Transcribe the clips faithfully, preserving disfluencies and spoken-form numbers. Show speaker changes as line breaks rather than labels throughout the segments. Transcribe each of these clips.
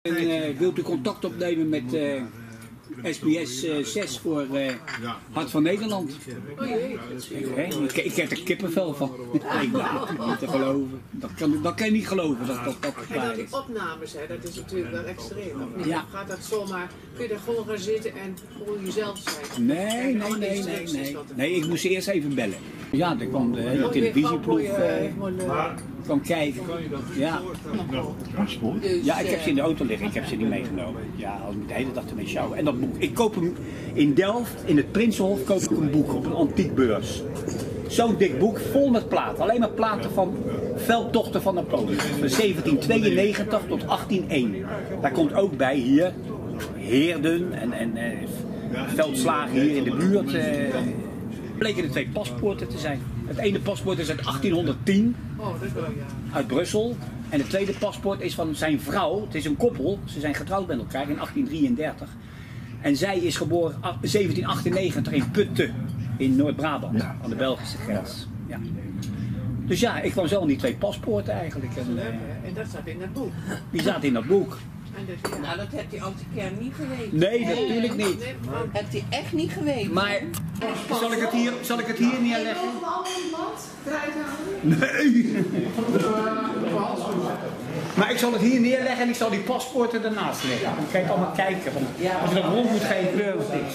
En, uh, wilt u contact opnemen met uh, S B S uh, zes voor uh, Hart van Nederland?
Oh jee.
Ik, ik heb er kippenvel van. Ik ben niet te geloven. Dat kan, dat kan je niet geloven dat dat, dat
En dat die opnames, hè, dat is natuurlijk wel extreem. Of niet?
Ja.
Gaat dat zomaar, kun je daar gewoon gaan zitten en gewoon jezelf zijn?
Nee, nee, nee, nee, nee. Nee, ik moest eerst even bellen. Ja, er kwam de hele televisieploeg uh, kwam kijken. Ja. Ja, ik heb ze in de auto liggen, ik heb ze niet meegenomen. Ja, als ik de hele dag ermee sjouwen. En dat boek, ik koop hem in Delft, in het Prinsenhof, koop ik een boek op een antiekbeurs. Zo'n dik boek, vol met platen. Alleen maar platen van veldtochten van Napoleon. Van zeventien tweeënnegentig tot achttien één. Daar komt ook bij hier Heerden en, en uh, veldslagen hier in de buurt. Uh, bleken er twee paspoorten te zijn. Het ene paspoort is uit achttienhonderdtien,
oh, dat is wel, ja.
uit Brussel. En het tweede paspoort is van zijn vrouw. Het is een koppel, ze zijn getrouwd met elkaar in achttien drieëndertig. En zij is geboren zeventien achtennegentig in Putten, in Noord-Brabant, ja, aan de Belgische grens. Ja. Dus ja, ik kwam zo aan die twee paspoorten eigenlijk. En,
uh, en dat zat in dat boek?
Die zaten in dat boek.
Dat, ja. Nou, dat heeft hij als keer niet geweten.
Nee, natuurlijk niet.
Nee, dat heeft hij echt niet geweten.
Maar zal ik het hier, zal ik het hier neerleggen? Nee. Maar ik zal het hier neerleggen en ik zal die paspoorten ernaast leggen. Dan kan je allemaal kijken. Want als je dat rond moet geven, gebeurt niks.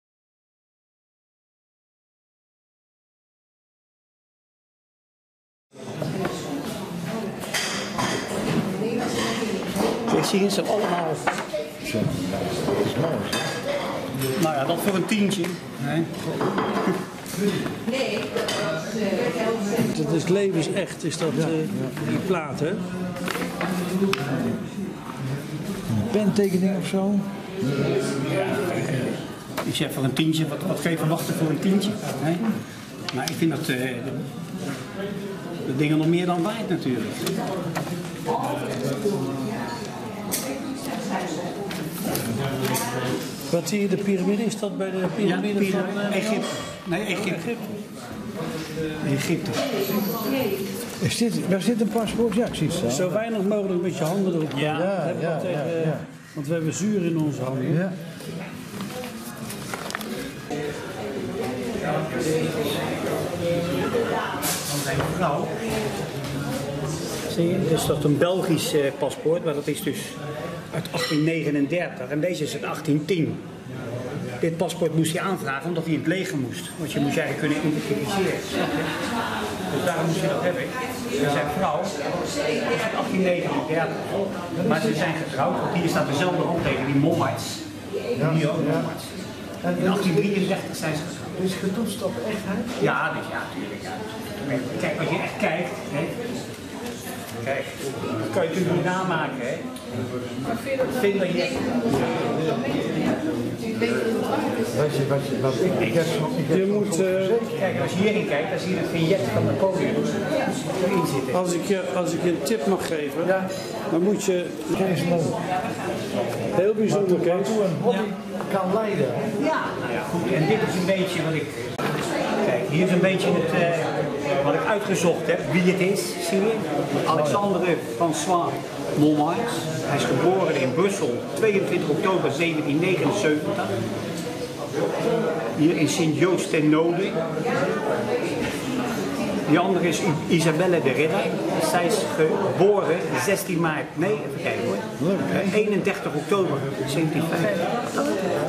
Zie je ze allemaal.
Zo, dat is mooi.
Nou ja, dat voor een tientje. Nee.
Nee,
dat is levensecht, is dat, ja, uh, die plaat, hè?
Een pentekening of zo?
Ja, ik zeg voor een tientje, wat, wat kun je verwachten voor een tientje? Nee? Maar ik vind dat uh, de, de dingen nog meer dan waard natuurlijk.
Wat zie je, de piramide? Is dat bij de piramide
ja,
van uh,
Egypte? Nee, Egypte. Egypte.
Is dit, waar zit een paspoort? Ja, ik zie het zo.
Zo weinig mogelijk met je handen erop.
Ja,
ja, ja,
tegen,
ja, ja.
Want we hebben zuur in onze handen.
Ja.
Van zijn vrouw. Zie je, dus dat is een Belgisch uh, paspoort, maar dat is dus uit achttien negenendertig en deze is uit achttien tien. Dit paspoort moest hij aanvragen omdat hij in het leger moest. Want je moest je eigenlijk kunnen identificeren. Dus daarom moest je dat hebben. En zijn vrouw is uit achttien negenendertig. Maar ze zijn getrouwd, want hier staat dezelfde handtekening, die Mommaerts. Hier ook Mommaerts. In achttien drieëndertig zijn ze getrouwd.
Dus getoetst op echtheid?
Ja, dus ja, natuurlijk. Ja. Kijk, als je echt kijkt, hè. Kijk, dat kan je natuurlijk niet namaken, hè. Ik vind dat je...
Wat je, wat je, wat ik, ik heb, ik heb
je moet, uh,
Kijk, als je hierin kijkt, dan zie je het vignet van Napoleon erin zitten.
Als ik, je, als ik je een tip mag geven,
ja,
dan moet je...
Kees Moon.
Heel bijzonder, Kees.
Hoe een hobby ja. kan leiden.
Ja, nou ja, goed. En dit is een beetje wat ik... Kijk, hier is een beetje het, uh, wat ik uitgezocht heb, wie het is, zie je? Alexandre François Mommaerts. Hij is geboren in Brussel, tweeëntwintig oktober zeventien negenenzeventig. Hier in Sint-Joost-ten-Noode. Die andere is Isabelle de Ridder. Zij is geboren zestien maart, nee, even kijken hoor. eenendertig oktober zeventien vijftig.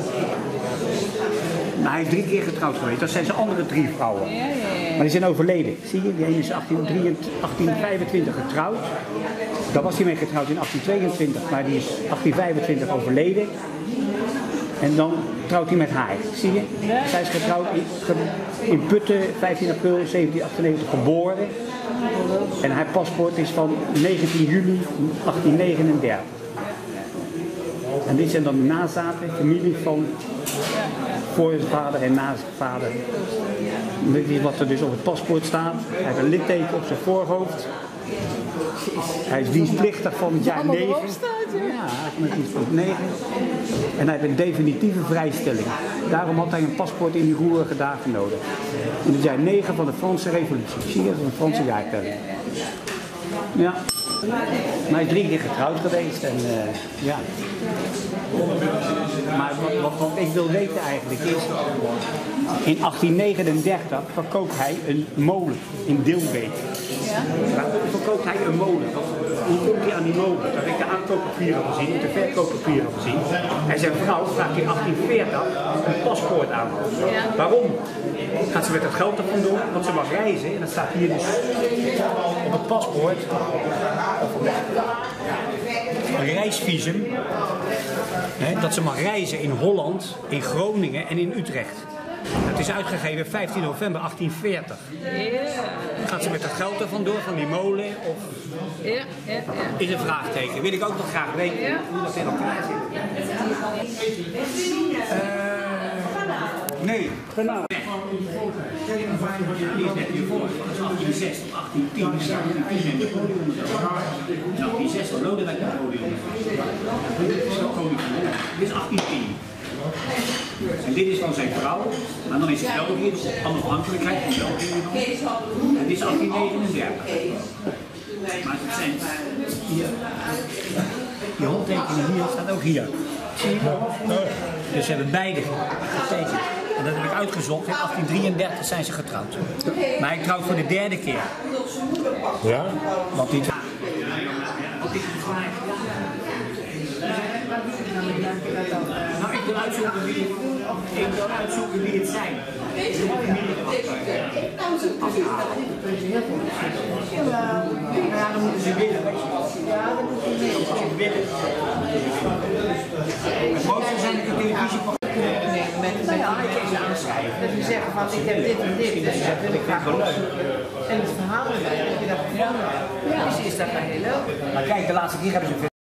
Maar hij is drie keer getrouwd geweest. Dat zijn zijn andere drie vrouwen. Maar die zijn overleden. Zie je, die ene is achttien vijfentwintig getrouwd. Daar was hij mee getrouwd in achttien tweeëntwintig, maar die is achttien vijfentwintig overleden. En dan trouwt hij met haar. Zie je? Zij is getrouwd in, in Putten, vijftien april zeventien achtennegentig geboren. En haar paspoort is van negentien juli achttien negenendertig. En dit zijn dan de nazaten, familie van voorvader en nazaatvader. Dit is wat er dus op het paspoort staat. Hij heeft een litteken op zijn voorhoofd. Hij is dienstplichtig van het jaar negen. Ja, met dienstplicht negen. En hij heeft een definitieve vrijstelling. Daarom had hij een paspoort in die roerige dagen nodig. In het jaar negen van de Franse Revolutie. Zie je, dat is een Franse jaartelling. Ja. Maar hij is drie keer getrouwd geweest en uh, ja. Maar wat, wat, wat ik wil weten eigenlijk is, in achttien negenendertig verkoopt hij een molen in Dilbeek. Ja. Waarom verkoopt hij een molen? Wat, hoe komt hij aan die molen? Dat heb ik de aankooppapieren gezien, de verkooppapieren gezien. En zijn vrouw vraagt in achttien veertig een paspoort aan. Ja. Waarom? Gaat ze met het geld er vandoor? Want ze mag reizen en dat staat hier dus op het paspoort. Een reisvisum. Hè, dat ze mag reizen in Holland, in Groningen en in Utrecht. Het is uitgegeven vijftien november achttien veertig. Yeah. Gaat ze met het geld er vandoor van die molen? Of
ja, ja, ja.
Is een vraagteken. Wil ik ook nog graag weten ja. hoe dat in elkaar zit. Uh, nee. Genau. Die is net hiervoor. Dat is achttien zes tot achttien tien. achttien zes tot Lodewijk Napoleon. Dit is achttien tien. En dit is van zijn vrouw, en dan is het België, de onafhankelijkheid van België. En dit is achttien negenendertig. Maar het zijn hier, die handtekeningen hier staat ook hier. Zie je wel? Dus ze hebben beide getekend. En dat heb ik uitgezocht. In achttien drieëndertig zijn ze getrouwd. Maar hij trouwt voor de derde keer.
Ja?
Want die... Wat is het gelijk? Nou, ik wil uitzoeken wie het, ik wil uitzoeken wie het zijn. Ja, dan moeten ze willen. Ja, dan moeten ze willen. Het mooiste zijn de televisie van... Nou ja, ik kan ze aanschrijven.
Dat je zegt van ik heb dit en dit, dus dat wil ik graag opzoeken. En het verhaal erbij, dat je dat gevonden hebt. Dus is dat heel leuk.
Maar kijk, de laatste keer hebben ze